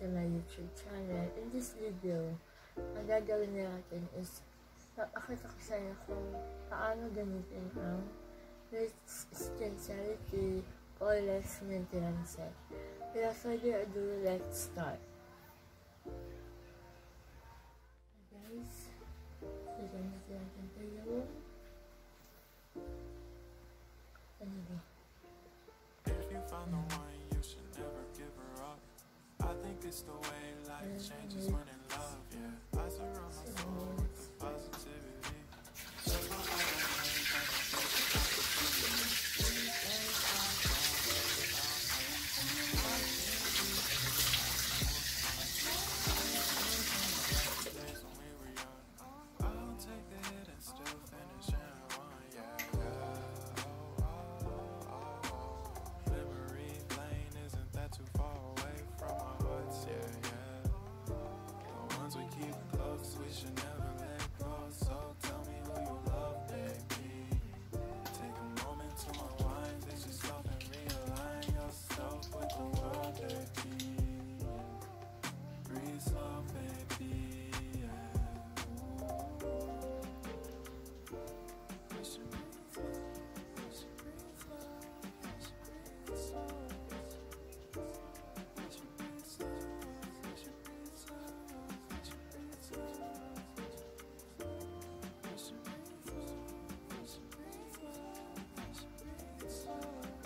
to my YouTube channel. In this video, ang gagawin natin is papakita ko sa inyo kung paano gamitin ang Rich Sincerity Flawless Maintenance Set. Without further ado, let's start. Guys, lagyan natin natin tayo. Ano ba? If you found the one, you should never give her up. I think it's the way life changes when in love, yeah. I surround my soul with the positivity. That's why I don't worry about the things that I could do. Days when we were young, I'll take the hit and still finish and run, yeah, yeah. Memory lane, isn't that too far away from our hearts? Yeah, yeah. The ones we keep close, we should never let go. So tell me who you love, baby. Take a moment to unwind, fix yourself and realign yourself with the world, baby. Breathe slow, baby. Yeah. We should breathe slow. We should breathe slow. We should breathe slow. We should breathe slow. We should breathe slow. We should breathe slow. We should breathe slow. We should breathe slow. We should breathe slow.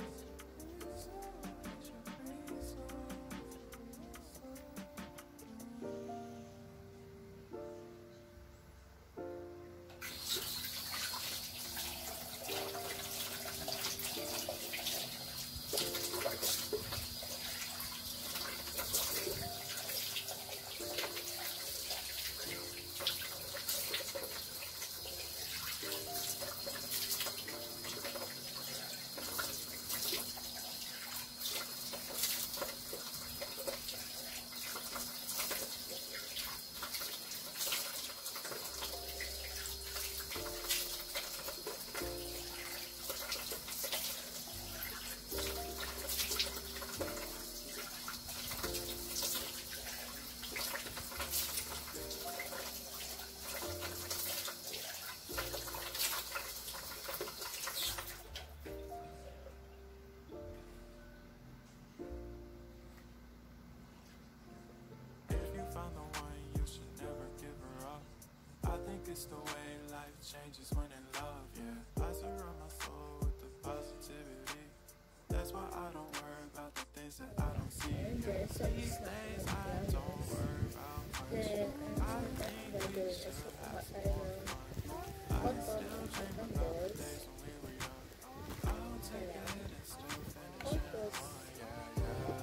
It's the way life changes when in love, yeah. I surround my soul with the positivity. That's why I don't worry about the things that I don't see, yeah. These days I don't worry about much. I think we should have some more fun. I still dream about the days when we were young. I'll take a hit and still finish and run, yeah,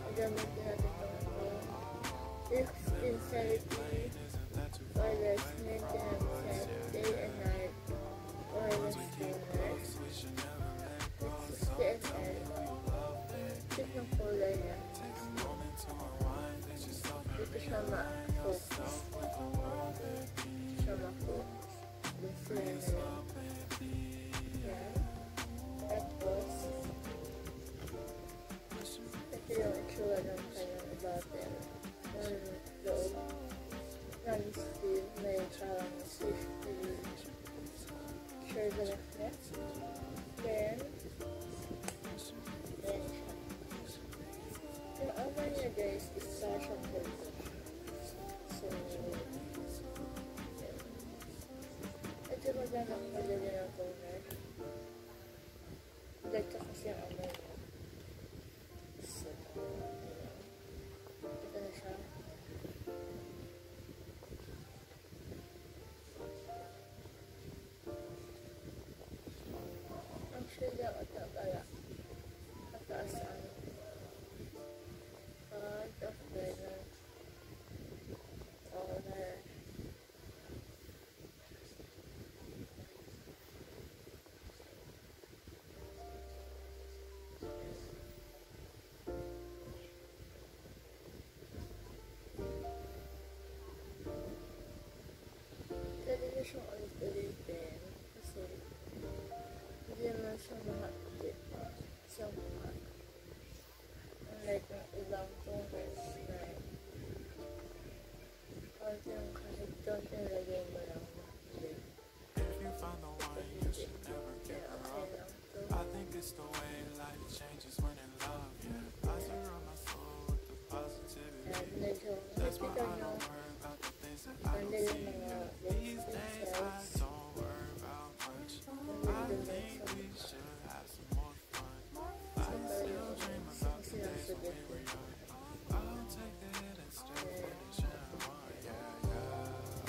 yeah. Sincerity, flawless maintenance, day and night, flawless maintenance. Tip ng kulay niya. Dito siya ma-focus. Siya ma-focus. Gusto niya na yun. Yan. Tapos, ito yung itsura ng kanyang bottle. Yung loob. Non-steel. May parang safety shoulder effect. Then, yung ama niya guys is sasha filter. So, ito magandang madali ng toner. Dagka kasi ang ama niya. So, ito na siya. Actually, dapat na pala kataasan part of the owner. Pwede na siyang ulit-ulitin kasi hindi naman siya mahati sa mukha. Unlike ng ibang toners na konting kahit konting lagay mo lang. If you find the one, you should never give her up. I think it's the way life changes when in love, yeah. I surround my soul with the positivity. That's why I don't worry about the things that I don't see. These days I don't worry about much. I think we should have some more fun. I still dream about the days when we were young. I'll take the hit and still finish in one, yeah, yeah.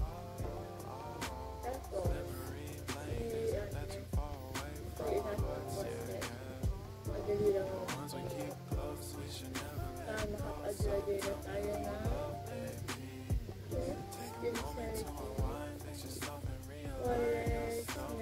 Memory lane, isn't that too far away from us, yeah, yeah. Once we keep close, we should never let go. So don't love, baby. Take a moment to unwind, fix yourself and realize yourself.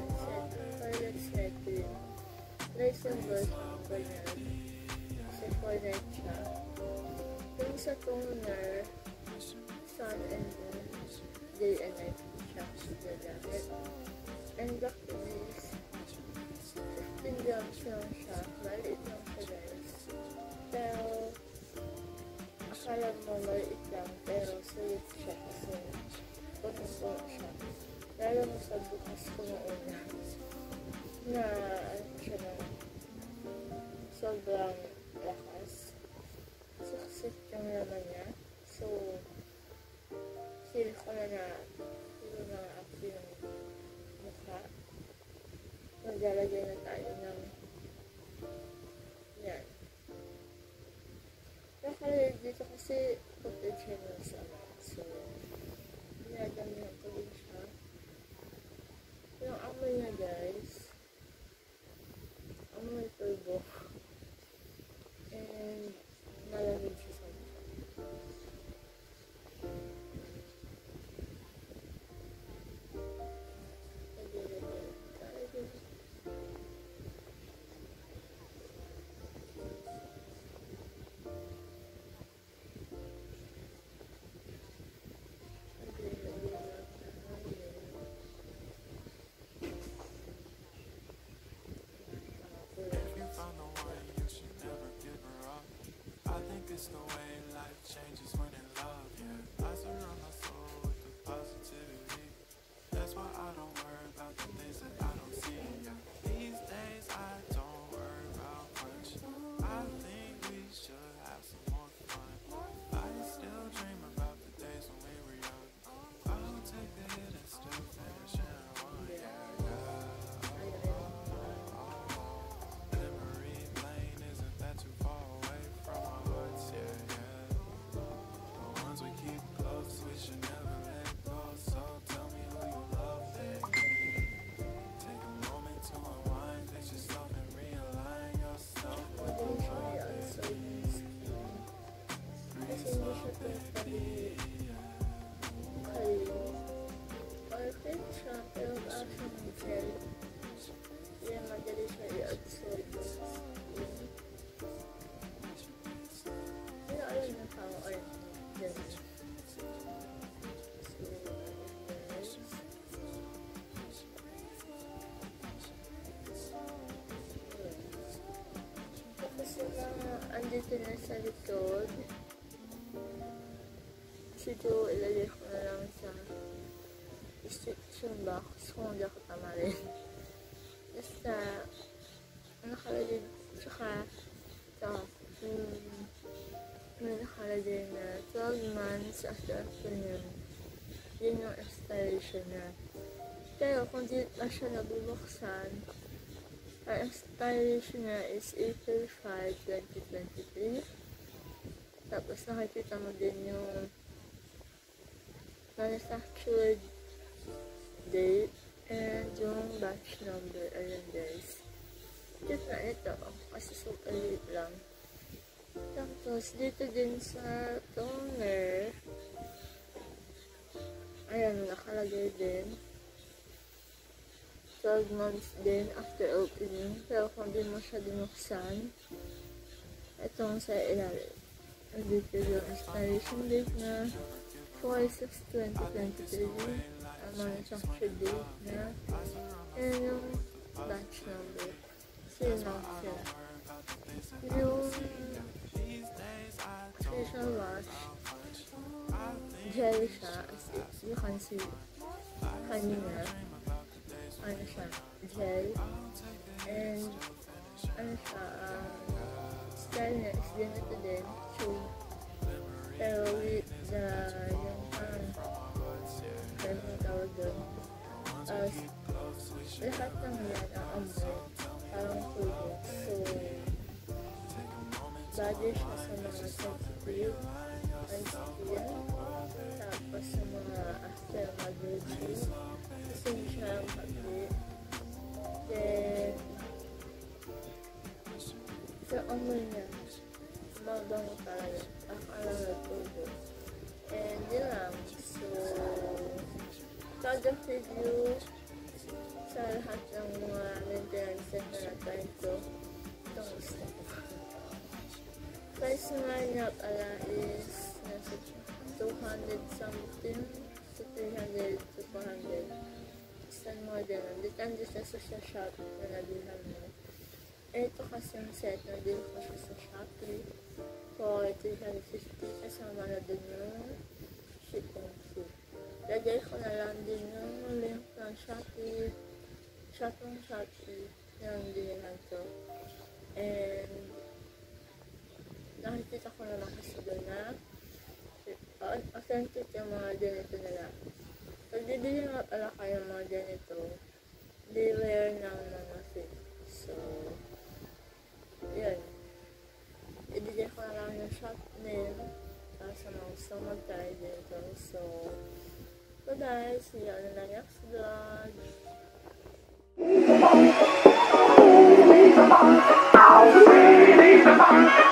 Nice yung version ko niya. Kasi for night siya. Yung sa toner, sun and moon, day and night siya gagamit. And back to this, 15 grams lang siya. Maliit lang siya guys. Pero, akala mo maliit lang, pero sulit siya kasi punong-puno siya. Lalo mo sa bukas ko na una na ano siya na sobrang lakas. Suksik yung laman niya. So, feel ko na feel na ako yung mukha. Maglalagay na tayo ng yan. Nakalagay dito kasi potential na sa mga. So, dinadamihan ko din siya. Yung amoy niya guys, amoy turbo. And malamig siya sa mukha. It's the way life changes when in love, yeah. I surround my soul with the positivity. That's why I don't worry about the things that I don't see, yeah. These days I don't worry about much. I think we should have some more fun. I still dream about the days when we were young. I'll take the hit and still finish in one, yeah, yeah. Memory lane, isn't that too far away from our hearts, yeah, yeah. But once we keep close, we should never let go. So tell me who you love, baby. Take a moment to unwind, fix yourself and realign yourself with the one, baby. Breathe slow, baby. Perfect siya, pero kaso ng gel. Kaya madali siya i-absorb yung skin. Pero ayun na pa ako ayun. Gel. So, guys. Tapos yung mga andito na sa likod. Siguro ilalagay ko na lang sa description box kung hindi ako tama rin. Basta, nakalagay, tsaka, may nakalagay na 12 months after yun. Yun yung expiration na. Pero kung di na siya nabubuksan, ang expiration na is April 5, 2023. Tapos nakikita mo din yung manufactured date and yung batch number. Ayan guys. Cute na ito kasi super liit lang. Tapos dito din sa toner, ayan, nakalagay din 12 months din after opening. Pero kung di mo siya dinuksan, itong sa ilalim, dito yung expiration date na 4/6/2023, ang manufactured date na, and yung batch number. So yun lang siya. Yung facial wash, jelly siya, as you can see, kanina, ano siya, gel, and, ano siya, style niya is ganito din, tube, pero with the, yung parang, ano tawag doon, lahat ng yan, ang amoy, parang tubig, so, body siya sa mga sensitive, ang skin, tapos sa mga after mag-review, kasi siya ang pag-review. Then, sa amoy niya, mabango talaga, akala na tubo. And yun lang, so, product review sa lahat ng mga maintenance set na natin ito, itong gusto ko. Price nga niya pala is nasa 200 something to 300 to 400. Isang model. Depende siya sa Shopee na nabihan mo. Ito kasi yung set na din ko siya sa Shopee for 350 kasama na din yung shipping fee. Lagay ko na lang din yung link ng Shopee yung dinihan to. And nakikita ko naman kasi doon na authentic yung mga ganito nila. Pag bibili nga pala kayo mga ganito, beware ng mga fit. So, yun. Ibigay ko na lang yung shop name para sa mga gusto mag-try dito. So, bye-bye. See you on the next vlog.